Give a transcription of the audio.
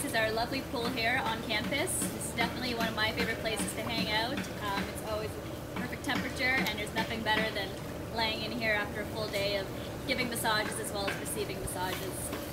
this is our lovely pool here on campus. This is definitely one of my favorite places to hang out. It's always perfect temperature, and there's nothing better than laying in here after a full day of giving massages as well as receiving massages.